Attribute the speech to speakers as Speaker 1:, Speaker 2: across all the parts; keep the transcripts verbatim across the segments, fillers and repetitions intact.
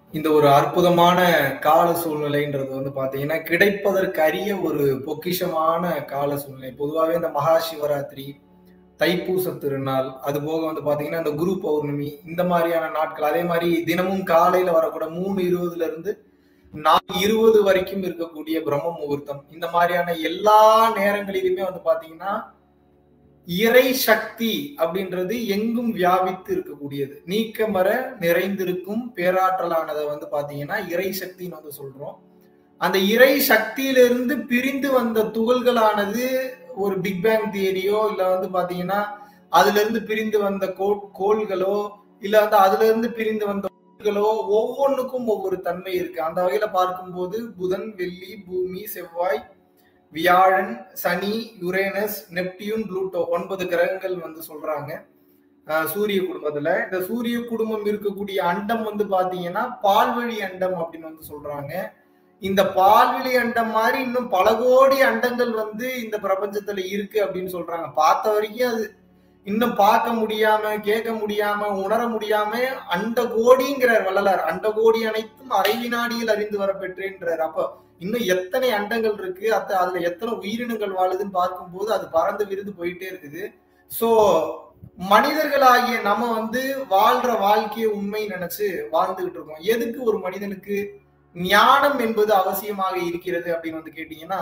Speaker 1: இந்த ஒரு அற்புதமான கால சூழ்நிலைன்றது வந்து பாத்தீங்கன்னா, கிடைப்பதற்கு அரிய ஒரு பொக்கிஷமான கால சூழ்நிலை. பொதுவாவே இந்த மகா சிவராத்திரி, தைப்பூச திருநாள், அதுபோக வந்து பாத்தீங்கன்னா, இந்த குரு பௌர்ணமி இந்த மாரியான நாட்கள். அதே மாரி தினமும் காலையில வரக்கூட மூணு இருபதுல இருந்து நாலு இருபது வரைக்கும் இருக்கக்கூடிய பிரம்ம முகூர்த்தம். இந்த மாரியான எல்லா நேரங்களிலுமே வந்து பாத்தீங்கன்னா, இறை சக்தி அப்படின்றது எங்கும் வியாபித்து இருக்கக்கூடியது. நீக்கமற நிறைந்திருக்கும் பேராற்றலானதை வந்து பாத்தீங்கன்னா இறை சக்தின்னு வந்து சொல்றோம். அந்த இறை சக்தியிலிருந்து பிரிந்து வந்த துகள்களானது ஒரு பிக் பேங் தியரியோ இல்ல வந்து பாத்தீங்கன்னா அதுல இருந்து பிரிந்து வந்த கோள்களோ இல்ல வந்து அதுல இருந்து பிரிந்து வந்த ஒவ்வொன்றுக்கும் ஒவ்வொரு தன்மை இருக்கு. அந்த வகையில பார்க்கும்போது புதன், வெள்ளி, பூமி, செவ்வாய், வியாழன், சனி, யுரேனஸ், நெப்டியூன், புளூட்டோ ஒன்பது கிரகங்கள் வந்து சொல்றாங்க சூரிய குடும்பத்துல. இந்த சூரிய குடும்பம் இருக்கக்கூடிய அண்டம் வந்து பாத்தீங்கன்னா பால்வழி அண்டம் அப்படின்னு வந்து சொல்றாங்க. இந்த பால்வெளி அண்டம் மாதிரி இன்னும் பல கோடி அண்டங்கள் வந்து இந்த பிரபஞ்சத்துல இருக்கு அப்படின்னு சொல்றாங்க. பார்த்த வரைக்கும் அது இன்னும் பார்க்க முடியாம, கேட்க முடியாம, உணர முடியாம அண்ட கோடிங்கிறார் வள்ளலார். அண்ட கோடி அனைத்தும் அரை வினாடியில் அறிந்து வர பெற்றேன்றார். அப்ப இன்னும் எத்தனை அண்டங்கள் இருக்கு, அத்த அதுல எத்தனை உயிரினங்கள் வாழுதுன்னு பார்க்கும்போது அது பறந்து விரிந்து போயிட்டே இருக்குது. சோ மனிதர்களாகிய நம்ம வந்து வாழ்ற வாழ்க்கையை உண்மை நினைச்சு வாழ்ந்துகிட்டு இருக்கோம். எதுக்கு ஒரு மனிதனுக்கு ஞானம் என்பது அவசியமாக இருக்கிறது அப்படின்னு வந்து கேட்டீங்கன்னா,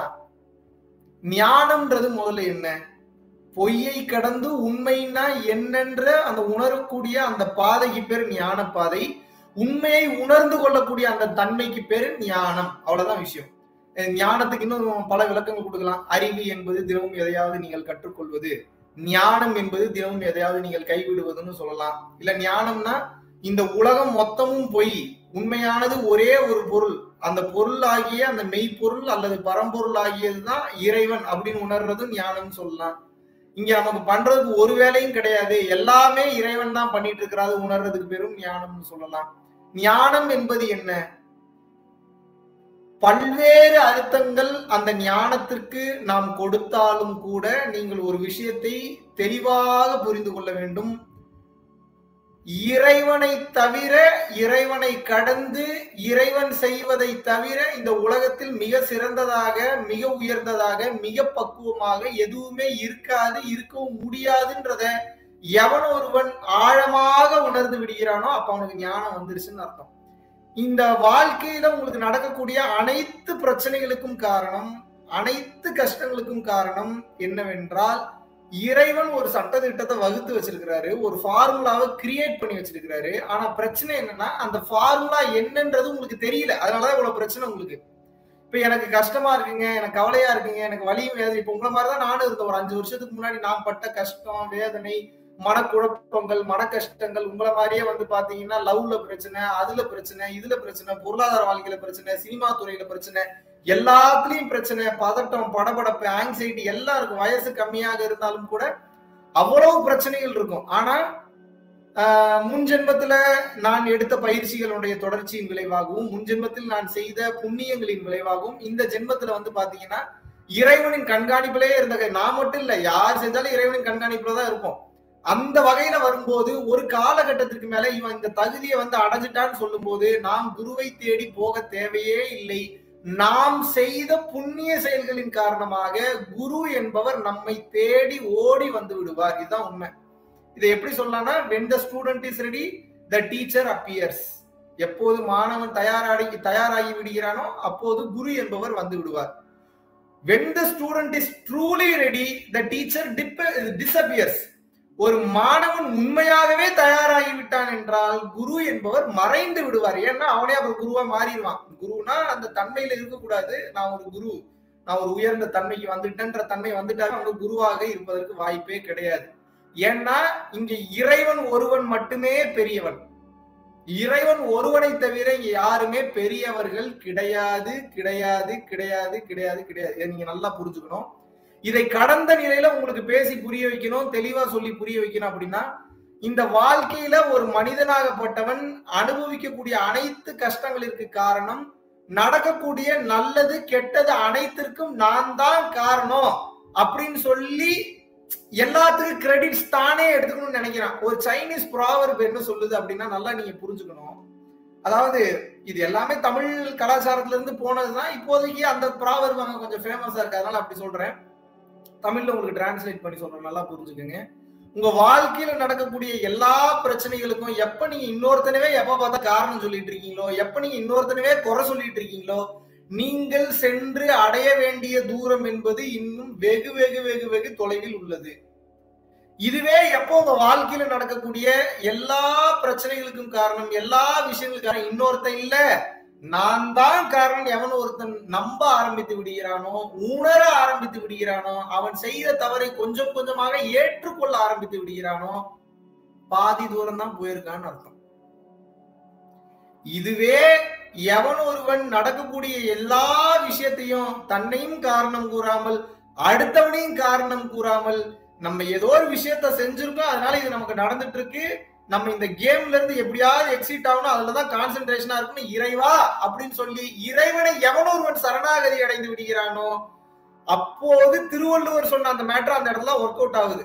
Speaker 1: ஞானம்ன்றது முதல்ல என்ன? பொய்யை கடந்து உண்மைன்னா என்னென்ற அந்த உணரக்கூடிய அந்த பாதைக்கு பேர் ஞான பாதை. உண்மையை உணர்ந்து கொள்ளக்கூடிய அந்த தன்மைக்கு பேரு ஞானம். அவ்வளவுதான் விஷயம். ஞானத்துக்கு இன்னும் பல விளக்கங்கள் கொடுக்கலாம். அறிவு என்பது தினமும் எதையாவது நீங்கள் கற்றுக்கொள்வது, ஞானம் என்பது தினமும் எதையாவது நீங்கள் கைவிடுவதுன்னு சொல்லலாம். இல்ல ஞானம்னா இந்த உலகம் மொத்தமும் பொய், உண்மையானது ஒரே ஒரு பொருள், அந்த பொருள் ஆகிய அந்த மெய்ப்பொருள் அல்லது பரம்பொருள் ஆகியதுதான் இறைவன் அப்படின்னு உணர்றதும் ஞானம் சொல்லலாம். இங்க நமக்கு பண்றதுக்கு ஒரு வேலையும் கிடையாது, எல்லாமே இறைவன் தான் பண்ணிட்டு இருக்கிறாரு உணர்றதுக்கு பெரும் ஞானம்னு சொல்லலாம். ஞானம் என்பது என்ன? பல்வேறு அர்த்தங்கள் அந்த ஞானத்திற்கு நாம் கொடுத்தாலும் கூட நீங்கள் ஒரு விஷயத்தை தெளிவாக புரிந்து கொள்ள வேண்டும். இறைவனை தவிர, இறைவனை கடந்து, இறைவன் செய்வதை தவிர இந்த உலகத்தில் மிக சிறந்ததாக, மிக உயர்ந்ததாக, மிக பக்குவமாக எதுவுமே இருக்காது, இருக்கவும் முடியாதுன்றத எவன் ஒருவன் ஆழமாக உணர்ந்து விடுகிறானோ அப்ப அவனுக்கு ஞானம் வந்துருச்சுன்னு அர்த்தம். இந்த வாழ்க்கையில உங்களுக்கு நடக்கக்கூடிய அனைத்து பிரச்சனைகளுக்கும் காரணம், அனைத்து கஷ்டங்களுக்கும் காரணம் என்னவென்றால் இறைவன் ஒரு சட்ட திட்டத்தை வகுத்து வச்சிருக்கிறாரு, ஒரு ஃபார்முலாவை கிரியேட் பண்ணி வச்சிருக்கிறாரு. ஆனா பிரச்சனை என்னன்னா அந்த ஃபார்முலா என்னன்றது உங்களுக்கு தெரியல. அதனாலதான் இவ்வளவு பிரச்சனை உங்களுக்கு. இப்ப எனக்கு கஷ்டமா இருக்குங்க, எனக்கு கவலையா இருக்குங்க, எனக்கு வலியும் வேதனை. இப்ப உங்களை மாதிரிதான் நானும் இருந்தேன். ஒரு அஞ்சு வருஷத்துக்கு முன்னாடி நான் பட்ட கஷ்டம், வேதனை, மனக்குழப்பங்கள், மன கஷ்டங்கள் உங்களை மாதிரியே வந்து பாத்தீங்கன்னா லவ்ல பிரச்சனை, அதுல பிரச்சனை, இதுல பிரச்சனை, பொருளாதார வாழ்க்கையில பிரச்சனை, சினிமா துறையில பிரச்சனை, எல்லாத்துலயும் பிரச்சனை, பதட்டம், படபடப்பு, ஆங்ஸைட்டி எல்லாம் இருக்கும். வயசு கம்மியாக இருந்தாலும் கூட அவ்வளவு பிரச்சனைகள் இருக்கும். ஆனா ஆஹ் முன் ஜென்மத்துல நான் எடுத்த பயிற்சிகளுடைய தொடர்ச்சியின் விளைவாகவும், முன் ஜென்மத்தில் நான் செய்த புண்ணியங்களின் விளைவாகவும் இந்த ஜென்மத்துல வந்து பாத்தீங்கன்னா இறைவனின் கண்காணிப்பிலே இருந்த, நான் மட்டும் இல்ல, யார் செஞ்சாலும் இறைவனின் கண்காணிப்புல தான் இருப்போம். அந்த வகையில வரும்போது ஒரு காலகட்டத்திற்கு மேல இவன் இந்த தகுதியை வந்து அடைஞ்சிட்டான்னு சொல்லும் போது நாம் குருவை தேடி போக தேவையே இல்லை. நாம் செய்த புண்ணிய செயல்களின் காரணமாக குரு என்பவர் நம்மை தேடி ஓடி வந்து விடுவார். இதுதான் உண்மை. இதை எப்படி சொல்லலாம்னா, when the student is ready the teacher appears. எப்போது மாணவன் தயாராகி தயாராகி விடுகிறானோ அப்போது குரு என்பவர் வந்து விடுவார். when the student is truly ready the teacher disappears. ஒரு மாணவன் உண்மையாகவே தயாராகி விட்டான் என்றால் குரு என்பவர் மறைந்து விடுவார். ஏன்னா அவனே அப்புறம் குருவா மாறிடுவான். குருனா அந்த தன்மையில இருக்கக்கூடாது, நான் ஒரு குரு, நான் ஒரு உயர்ந்த தன்மைக்கு வந்துட்டேன்ற தன்மை வந்துட்டாலும் அவங்க குருவாக இருப்பதற்கு வாய்ப்பே கிடையாது. ஏன்னா இங்க இறைவன் ஒருவன் மட்டுமே பெரியவன். இறைவன் ஒருவனை தவிர இங்க யாருமே பெரியவர்கள் கிடையாது, கிடையாது, கிடையாது, கிடையாது, கிடையாது. இதை நீங்க நல்லா புரிஞ்சுக்கணும். இதை கடந்த நிலையில உங்களுக்கு பேசி புரிய வைக்கணும், தெளிவா சொல்லி புரிய வைக்கணும். அப்படின்னா இந்த வாழ்க்கையில ஒரு மனிதனாகப்பட்டவன் அனுபவிக்கக்கூடிய அனைத்து கஷ்டங்களுக்கு காரணம், நடக்கக்கூடிய நல்லது கெட்டது அனைத்திற்கும் நான் தான் காரணம் அப்படின்னு சொல்லி எல்லாத்துக்கும் கிரெடிட்ஸ் தானே எடுத்துக்கணும்னு நினைக்கிறான். ஒரு சைனீஸ் ப்ராவர்ப் என்ன சொல்லுது அப்படின்னா நல்லா நீங்க புரிஞ்சுக்கணும். அதாவது இது எல்லாமே தமிழ் கலாச்சாரத்துல இருந்து போனதுதான். இப்போதைக்கு அந்த ப்ராவர்ப் அங்க கொஞ்சம் ஃபேமஸா இருக்கு, அதனால அப்படி சொல்றேன். தமிழ்ல உங்களுக்கு டிரான்ஸ்லேட் பண்ணி சொல்றேன், நல்லா புரிஞ்சுக்கோங்க. உங்க வாழ்க்கையில நடக்கக்கூடிய எல்லா பிரச்சனைகளுக்கும் எப்ப நீங்க இன்னொருத்தனவே எப்ப பார்த்தா காரணம் சொல்லிட்டு இருக்கீங்களோ, எப்ப நீங்க இன்னொருத்தனவே குறை சொல்லிட்டு இருக்கீங்களோ, நீங்கள் சென்று அடைய வேண்டிய தூரம் என்பது இன்னும் வெகு வெகு வெகு வெகு தொலைவில் உள்ளது. இதுவே எப்போ உங்க வாழ்க்கையில நடக்கக்கூடிய எல்லா பிரச்சனைகளுக்கும் காரணம், எல்லா விஷயங்களுக்கும் காரணம் இன்னொருத்தன் இல்ல, நான் தான் காரணம் எவன் ஒருத்தன் நம்ப ஆரம்பித்து விடுகிறானோ, உணர ஆரம்பித்து விடுகிறானோ, அவன் செய்த தவறை கொஞ்சம் கொஞ்சமாக ஏற்றுக்கொள்ள ஆரம்பித்து விடுகிறானோ, பாதி தூரம் தான் போயிருக்கான்னு அர்த்தம். இதுவே எவன் ஒருவன் நடக்கக்கூடிய எல்லா விஷயத்தையும் தன்னையும் காரணம் கூறாமல் அடுத்தவனையும் காரணம் கூறாமல், நம்ம ஏதோ ஒரு விஷயத்த செஞ்சிருக்கோம், அதனால இது நமக்கு நடந்துட்டு இருக்கு, நம்ம இந்த கேம்ல இருந்து எப்படியாவது எக்ஸிட் ஆகணும், அதுலதான் கான்சென்ட்ரேஷனா இருக்கணும், இறைவா அப்படின்னு சொல்லி இறைவனை எவன் ஒருவன் சரணாகதி அடைந்து விடுகிறானோ, அப்போது திருவள்ளுவர் சொன்ன அந்த மேட்டர் அந்த இடத்துல ஒர்க் அவுட் ஆகுது.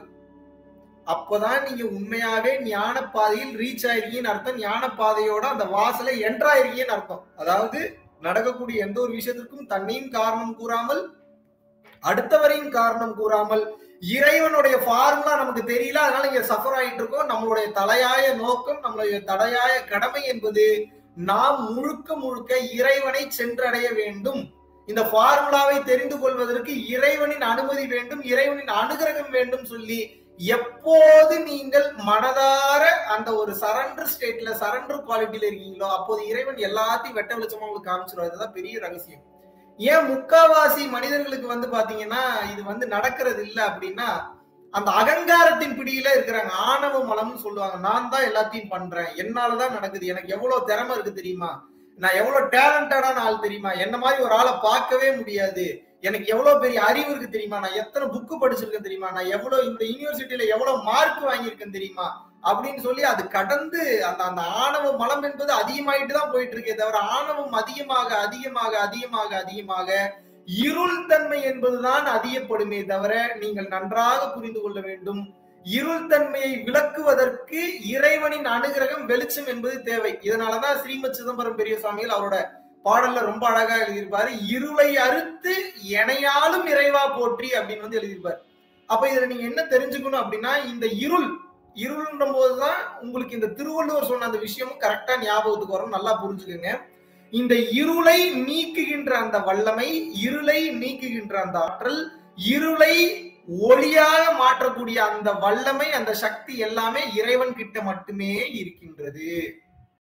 Speaker 1: அப்பதான் நீங்க உண்மையாவே ஞான பாதையில் ரீச் ஆயிருக்கீங்கன்னு அர்த்தம். ஞான பாதையோட அந்த வாசலை என்ட்ராயிருக்கீங்கன்னு அர்த்தம். அதாவது நடக்கக்கூடிய எந்த ஒரு விஷயத்திற்கும் தன்னையும் காரணம் கூறாமல் அடுத்தவரையும் காரணம் கூறாமல், இறைவனுடைய ஃபார்முலா நமக்கு தெரியல, அதனால இங்க சஃபர் ஆயிட்டு இருக்கோம். நம்மளுடைய தலையாய நோக்கம், நம்மளுடைய தலையாய கடமை என்பது நாம் முழுக்க முழுக்க இறைவனை சென்றடைய வேண்டும். இந்த ஃபார்முலாவை தெரிந்து கொள்வதற்கு இறைவனின் அனுமதி வேண்டும், இறைவனின் அனுகிரகம் வேண்டும் சொல்லி எப்போது நீங்கள் மனதார அந்த ஒரு சரண்டர் ஸ்டேட்ல சரண்டர் குவாலிட்டியில இருக்கீங்களோ, அப்போது இறைவன் எல்லாத்தையும் வெட்ட வெளிச்சமா உங்களுக்கு காமிச்சிருவார். இதுதான் பெரிய ரகசியம். ஏன் முக்காவாசி மனிதர்களுக்கு வந்து பாத்தீங்கன்னா இது வந்து நடக்கிறது இல்ல அப்படின்னா, அந்த அகங்காரத்தின் பிடியில இருக்கிறாங்க. ஆணவ மலம்னு சொல்லுவாங்க. நான் தான் எல்லாத்தையும் பண்றேன், என்னாலதான் நடக்குது, எனக்கு எவ்வளவு திறமை இருக்கு தெரியுமா, நான் எவ்வளவு டேலண்டடான ஆள் தெரியுமா, என்ன மாதிரி ஒரு ஆளை பார்க்கவே முடியாது, எனக்கு எவ்வளவு பெரிய அறிவு இருக்கு தெரியுமா, நான் எத்தனை புக்கு படிச்சிருக்கேன் தெரியுமா, நான் எவ்வளவு இந்த யூனிவர்சிட்டியில எவ்வளவு மார்க் வாங்கியிருக்கேன் தெரியுமா அப்படின்னு சொல்லி அது கடந்து அந்த அந்த ஆணவ மலம் என்பது அதிகமாயிட்டு தான் போயிட்டு இருக்கே தவிர, ஆணவம் அதிகமாக அதிகமாக அதிகமாக அதிகமாக இருள் தன்மை என்பதுதான் அதிகப்படுமே தவிர, நீங்கள் நன்றாக புரிந்து கொள்ள வேண்டும், இருள் தன்மையை விளக்குவதற்கு இறைவனின் அனுகிரகம் வெளிச்சம் என்பது தேவை. இதனாலதான் ஸ்ரீமத் சிதம்பரம் பெரிய சுவாமிகள் அவரோட பாடல்ல ரொம்ப அழகா எழுதியிருப்பாரு, இருளை அறுத்து எனையாலும் இறைவா போற்றி அப்படின்னு வந்து எழுதியிருப்பாரு. அப்ப இதுல நீங்க என்ன தெரிஞ்சுக்கணும் அப்படின்னா, இந்த இருள் இருள்ன்ற போதுதான் உங்களுக்கு இந்த திருவள்ளுவர் சொன்ன அந்த விஷயமும் கரெக்டா ஞாபகத்துக்கு வரும். நல்லா புரிஞ்சுக்கோங்க. இந்த இருளை நீக்குகின்ற அந்த வல்லமை, இருளை நீக்குகின்ற அந்த ஆற்றல், இருளை ஒளியாக மாற்றக்கூடிய அந்த வல்லமை, அந்த சக்தி எல்லாமே இறைவன் கிட்ட மட்டுமே இருக்கின்றது.